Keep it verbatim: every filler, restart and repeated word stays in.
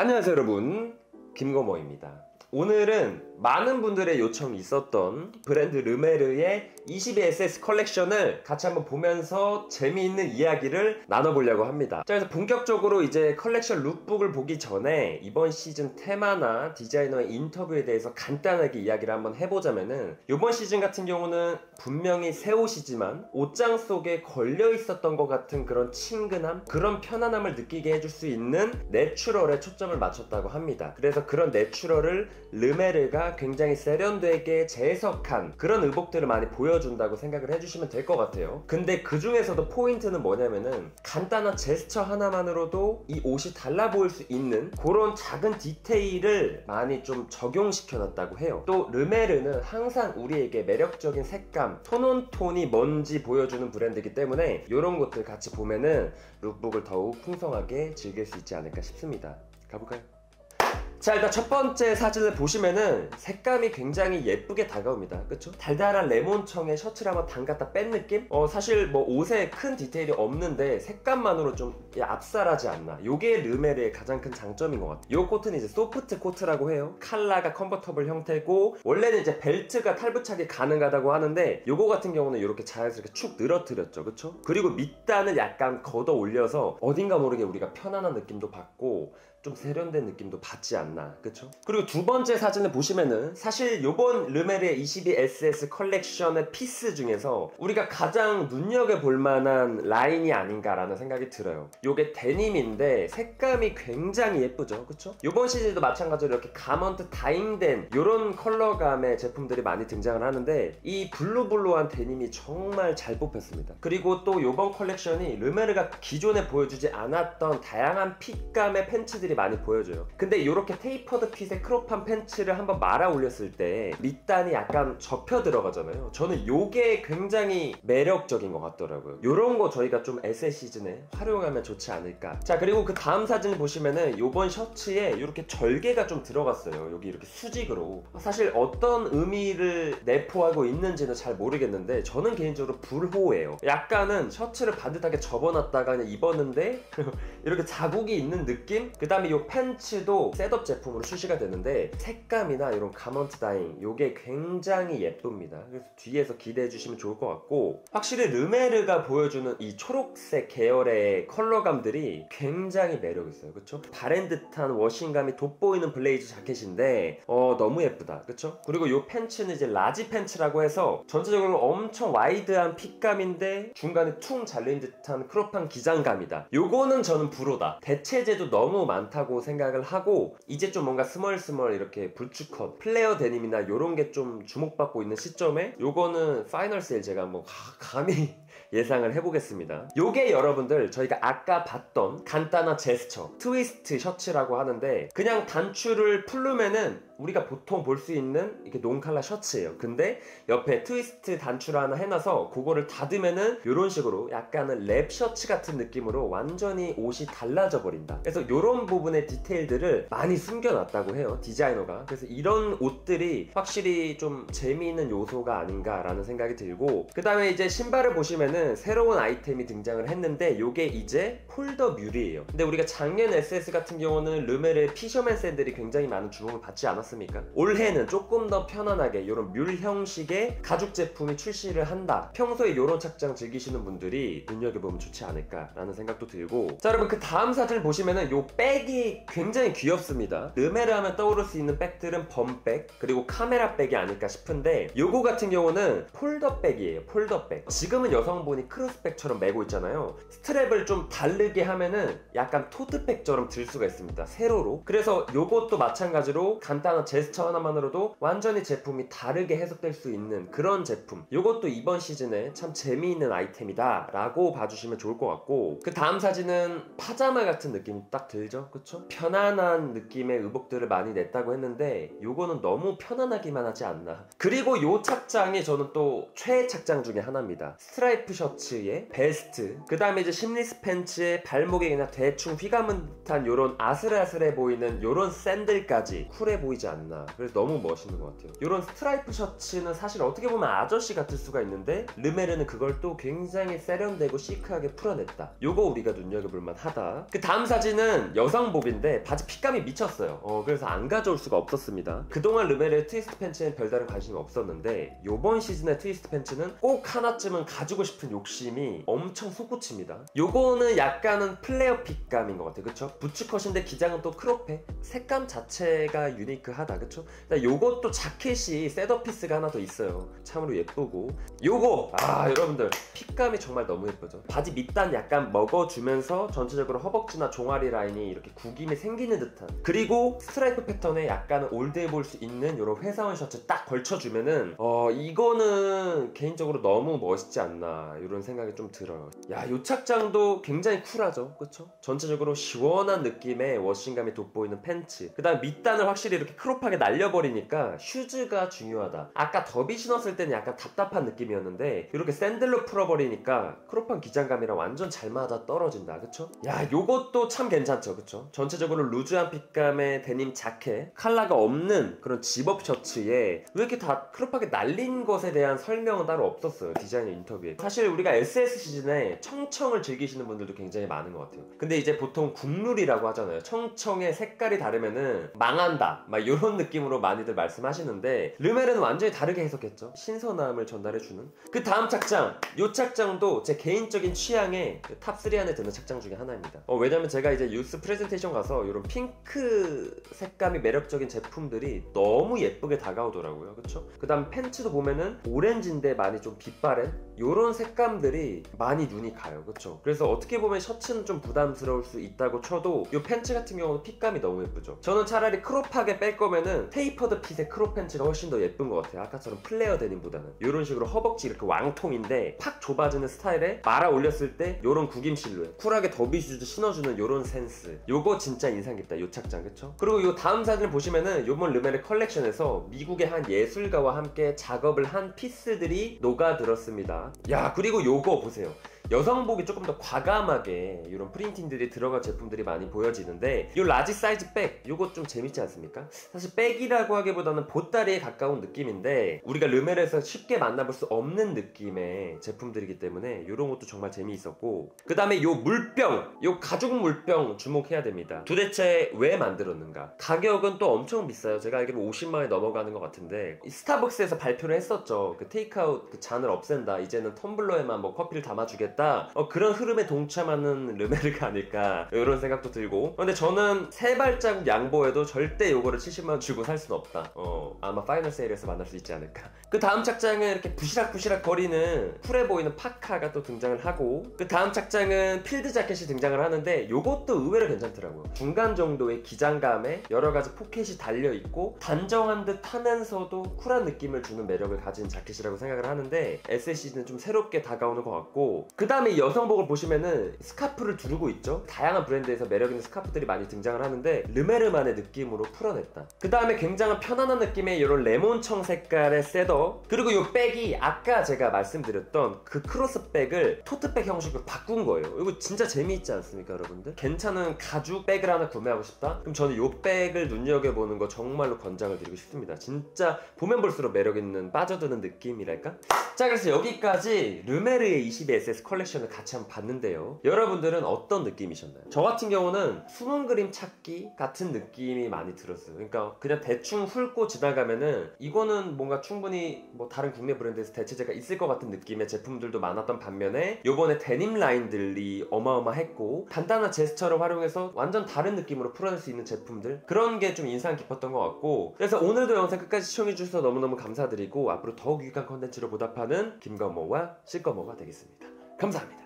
안녕하세요 여러분, 김거모입니다. 오늘은 많은 분들의 요청이 있었던 브랜드 르메르의 이십이 에스에스 컬렉션을 같이 한번 보면서 재미있는 이야기를 나눠보려고 합니다. 자, 그래서 본격적으로 이제 컬렉션 룩북을 보기 전에 이번 시즌 테마나 디자이너의 인터뷰에 대해서 간단하게 이야기를 한번 해보자면은, 이번 시즌 같은 경우는 분명히 새 옷이지만 옷장 속에 걸려 있었던 것 같은 그런 친근함, 그런 편안함을 느끼게 해줄 수 있는 내추럴에 초점을 맞췄다고 합니다. 그래서 그런 내추럴을 르메르가 굉장히 세련되게 재해석한 그런 의복들을 많이 보여준다고 생각을 해주시면 될 것 같아요. 근데 그 중에서도 포인트는 뭐냐면은, 간단한 제스처 하나만으로도 이 옷이 달라 보일 수 있는 그런 작은 디테일을 많이 좀 적용시켜놨다고 해요. 또 르메르는 항상 우리에게 매력적인 색감, 톤온톤이 뭔지 보여주는 브랜드이기 때문에 이런 것들 같이 보면은 룩북을 더욱 풍성하게 즐길 수 있지 않을까 싶습니다. 가볼까요? 자, 일단 첫 번째 사진을 보시면은 색감이 굉장히 예쁘게 다가옵니다. 그쵸? 달달한 레몬청에 셔츠를 한번 담갔다 뺀 느낌? 어, 사실 뭐 옷에 큰 디테일이 없는데 색감만으로 좀 압살하지 않나. 요게 르메르의 가장 큰 장점인 것 같아요. 요 코트는 이제 소프트 코트라고 해요. 칼라가 컨버터블 형태고, 원래는 이제 벨트가 탈부착이 가능하다고 하는데, 요거 같은 경우는 이렇게 자연스럽게 축 늘어뜨렸죠. 그쵸? 그리고 밑단을 약간 걷어 올려서 어딘가 모르게 우리가 편안한 느낌도 받고 좀 세련된 느낌도 받지 않나. 그쵸? 그리고 두 번째 사진을 보시면은, 사실 요번 르메르의 이십이 에스에스 컬렉션의 피스 중에서 우리가 가장 눈여겨볼 만한 라인이 아닌가라는 생각이 들어요. 요게 데님인데 색감이 굉장히 예쁘죠. 그쵸? 요번 시즌도 마찬가지로 이렇게 가먼트 다잉된 요런 컬러감의 제품들이 많이 등장을 하는데, 이 블루블루한 데님이 정말 잘 뽑혔습니다. 그리고 또 요번 컬렉션이 르메르가 기존에 보여주지 않았던 다양한 핏감의 팬츠들이 많이 보여줘요. 근데 이렇게 테이퍼드 핏의 크롭한 팬츠를 한번 말아 올렸을 때 밑단이 약간 접혀 들어가잖아요. 저는 요게 굉장히 매력적인 것 같더라고요. 요런 거 저희가 좀 에스에스 시즌에 활용하면 좋지 않을까. 자, 그리고 그 다음 사진을 보시면은 요번 셔츠에 이렇게 절개가 좀 들어갔어요. 여기 이렇게 수직으로. 사실 어떤 의미를 내포하고 있는지는 잘 모르겠는데, 저는 개인적으로 불호예요. 약간은 셔츠를 반듯하게 접어놨다가 그냥 입었는데 이렇게 자국이 있는 느낌? 그 다음에 이 팬츠도 셋업 제품으로 출시가 되는데, 색감이나 이런 가먼트 다잉 요게 굉장히 예쁩니다. 그래서 뒤에서 기대해 주시면 좋을 것 같고, 확실히 르메르가 보여주는 이 초록색 계열의 컬러감들이 굉장히 매력있어요. 그쵸? 바랜 듯한 워싱감이 돋보이는 블레이즈 자켓인데 어 너무 예쁘다. 그쵸? 그리고 이 팬츠는 이제 라지 팬츠라고 해서 전체적으로 엄청 와이드한 핏감인데 중간에 퉁 잘린 듯한 크롭한 기장감이다. 요거는 저는 불호다. 대체제도 너무 많다 다고 생각을 하고, 이제 좀 뭔가 스멀스멀 이렇게 불츠컷, 플레어 데님이나 이런 게 좀 주목받고 있는 시점에 요거는 파이널 세일 제가 한번 감히 예상을 해보겠습니다. 요게 여러분들 저희가 아까 봤던 간단한 제스처 트위스트 셔츠라고 하는데, 그냥 단추를 풀르면은 우리가 보통 볼 수 있는 이렇게 논칼라 셔츠예요. 근데 옆에 트위스트 단추를 하나 해놔서 그거를 닫으면은 이런 식으로 약간은 랩 셔츠 같은 느낌으로 완전히 옷이 달라져 버린다. 그래서 이런 부분의 디테일들을 많이 숨겨놨다고 해요, 디자이너가. 그래서 이런 옷들이 확실히 좀 재미있는 요소가 아닌가라는 생각이 들고, 그 다음에 이제 신발을 보시면은 새로운 아이템이 등장을 했는데, 요게 이제 폴더 뮬이에요. 근데 우리가 작년 에스에스 같은 경우는 르메르의 피셔맨 샌들이 굉장히 많은 주목을 받지 않았습니까? 올해는 조금 더 편안하게 이런 뮬 형식의 가죽 제품이 출시를 한다. 평소에 이런 착장 즐기시는 분들이 눈여겨보면 좋지 않을까라는 생각도 들고, 자, 여러분 그 다음 사진을 보시면은 요 백이 굉장히 귀엽습니다. 르메르 하면 떠오를 수 있는 백들은 범백 그리고 카메라 백이 아닐까 싶은데, 요거 같은 경우는 폴더백이에요. 폴더백. 지금은 여성분이 크로스백처럼 메고 있잖아요. 스트랩을 좀 다르게 하면은 약간 토트백처럼 들 수가 있습니다, 세로로. 그래서 요것도 마찬가지로 간단한 제스처 하나만으로도 완전히 제품이 다르게 해석될 수 있는 그런 제품, 요것도 이번 시즌에 참 재미있는 아이템이다 라고 봐주시면 좋을 것 같고, 그 다음 사진은 파자마 같은 느낌이 딱 들죠? 그쵸? 편안한 느낌의 의복들을 많이 냈다고 했는데 요거는 너무 편안하기만 하지 않나. 그리고 요 착장이 저는 또 최애 착장 중에 하나입니다. 스트라이프 셔츠에 베스트, 그 다음에 이제 심리스 팬츠에 발목에 그냥 대충 휘감은 듯한 요런 아슬아슬해 보이는 요런 샌들까지 쿨해 보이지 보이지 않나. 그래서 너무 멋있는 것 같아요. 이런 스트라이프 셔츠는 사실 어떻게 보면 아저씨 같을 수가 있는데 르메르는 그걸 또 굉장히 세련되고 시크하게 풀어냈다. 요거 우리가 눈여겨볼만 하다. 그 다음 사진은 여성복인데 바지 핏감이 미쳤어요. 어, 그래서 안 가져올 수가 없었습니다. 그동안 르메르의 트위스트 팬츠엔 별다른 관심이 없었는데 요번 시즌의 트위스트 팬츠는 꼭 하나쯤은 가지고 싶은 욕심이 엄청 솟구칩니다. 요거는 약간은 플레어 핏감인 것 같아요. 그쵸? 부츠컷인데 기장은 또 크롭해. 색감 자체가 유니크하다. 그쵸? 요것도 자켓이 셋업피스가 하나 더 있어요. 참으로 예쁘고 요거! 아 여러분들 핏감이 정말 너무 예쁘죠? 바지 밑단 약간 먹어주면서 전체적으로 허벅지나 종아리 라인이 이렇게 구김이 생기는 듯한, 그리고 스트라이프 패턴에 약간 올드해 보일 수 있는 이런 회사원 셔츠 딱 걸쳐주면은 어 이거는 개인적으로 너무 멋있지 않나 이런 생각이 좀 들어요. 야, 요 착장도 굉장히 쿨하죠? 그쵸? 전체적으로 시원한 느낌의 워싱감이 돋보이는 팬츠, 그 다음 밑단을 확실히 이렇게 크롭하게 날려버리니까 슈즈가 중요하다. 아까 더비 신었을 때는 약간 답답한 느낌이었는데 이렇게 샌들로 풀어버리니까 크롭한 기장감이랑 완전 잘 맞아 떨어진다. 그쵸? 야, 요것도 참 괜찮죠? 그쵸? 전체적으로 루즈한 핏감의 데님 자켓, 컬러가 없는 그런 집업 셔츠에 왜 이렇게 다 크롭하게 날린 것에 대한 설명은 따로 없었어요, 디자이너 인터뷰에. 사실 우리가 에스에스 시즌에 청청을 즐기시는 분들도 굉장히 많은 것 같아요. 근데 이제 보통 국룰이라고 하잖아요. 청청의 색깔이 다르면은 망한다 막 이런 느낌으로 많이들 말씀하시는데 르메르는 완전히 다르게 해석했죠. 신선함을 전달해주는. 그 다음 착장, 이 착장도 제 개인적인 취향의 탑삼 안에 드는 착장 중에 하나입니다. 어, 왜냐면 제가 이제 유스 프레젠테이션 가서 이런 핑크 색감이 매력적인 제품들이 너무 예쁘게 다가오더라고요. 그쵸? 그 다음 팬츠도 보면은 오렌지인데 많이 좀 빛바랜 요런 색감들이 많이 눈이 가요. 그쵸? 그래서 어떻게 보면 셔츠는 좀 부담스러울 수 있다고 쳐도 이 팬츠 같은 경우는 핏감이 너무 예쁘죠. 저는 차라리 크롭하게 뺄 거면은 테이퍼드 핏의 크롭 팬츠가 훨씬 더 예쁜 것 같아요. 아까처럼 플레어 데님보다는 이런 식으로 허벅지 이렇게 왕통인데 팍 좁아지는 스타일에 말아 올렸을 때 요런 구김 실루엣, 쿨하게 더비 슈즈 신어주는 요런 센스, 요거 진짜 인상 깊다. 요 착장. 그쵸? 그리고 요 다음 사진을 보시면은 요번 르메르 컬렉션에서 미국의 한 예술가와 함께 작업을 한 피스들이 녹아들었습니다. 야, 그리고 요거 보세요. 여성복이 조금 더 과감하게 이런 프린팅들이 들어간 제품들이 많이 보여지는데 이 라지 사이즈 백, 이거 좀 재밌지 않습니까? 사실 백이라고 하기보다는 보따리에 가까운 느낌인데 우리가 르메르에서 쉽게 만나볼 수 없는 느낌의 제품들이기 때문에 이런 것도 정말 재미있었고, 그 다음에 이 물병, 이 가죽 물병 주목해야 됩니다. 도대체 왜 만들었는가? 가격은 또 엄청 비싸요. 제가 알기로 오십만 원이 넘어가는 것 같은데 스타벅스에서 발표를 했었죠. 그 테이크아웃 그 잔을 없앤다, 이제는 텀블러에만 뭐 커피를 담아주겠다, 어, 그런 흐름에 동참하는 르메르가 아닐까 이런 생각도 들고. 근데 저는 세 발자국 양보해도 절대 요거를 칠십만 원 주고 살 수는 없다. 어, 아마 파이널 세일에서 만날 수 있지 않을까. 그 다음 착장은 이렇게 부시락부시락 거리는 쿨해 보이는 파카가 또 등장을 하고, 그 다음 착장은 필드 자켓이 등장을 하는데 요것도 의외로 괜찮더라고요. 중간 정도의 기장감에 여러가지 포켓이 달려있고 단정한 듯 하면서도 쿨한 느낌을 주는 매력을 가진 자켓이라고 생각을 하는데 에스에스는 좀 새롭게 다가오는 것 같고, 그 다음에 여성복을 보시면은 스카프를 두르고 있죠. 다양한 브랜드에서 매력있는 스카프들이 많이 등장을 하는데 르메르만의 느낌으로 풀어냈다. 그 다음에 굉장한 편안한 느낌의 이런 레몬청 색깔의 셋업, 그리고 이 백이 아까 제가 말씀드렸던 그 크로스백을 토트백 형식으로 바꾼 거예요. 이거 진짜 재미있지 않습니까 여러분들? 괜찮은 가죽 백을 하나 구매하고 싶다? 그럼 저는 이 백을 눈여겨보는 거 정말로 권장을 드리고 싶습니다. 진짜 보면 볼수록 매력있는 빠져드는 느낌이랄까? 자, 그래서 여기까지 르메르의 이십이 에스에스 컬렉션을 같이 한번 봤는데요. 여러분들은 어떤 느낌이셨나요? 저 같은 경우는 숨은 그림 찾기 같은 느낌이 많이 들었어요. 그러니까 그냥 대충 훑고 지나가면은 이거는 뭔가 충분히 뭐 다른 국내 브랜드에서 대체제가 있을 것 같은 느낌의 제품들도 많았던 반면에 요번에 데님 라인들이 어마어마했고 간단한 제스처를 활용해서 완전 다른 느낌으로 풀어낼 수 있는 제품들, 그런 게 좀 인상 깊었던 것 같고, 그래서 오늘도 영상 끝까지 시청해주셔서 너무너무 감사드리고 앞으로 더욱 유익한 컨텐츠로 보답하는 김거모와 실거모가 되겠습니다. 감사합니다.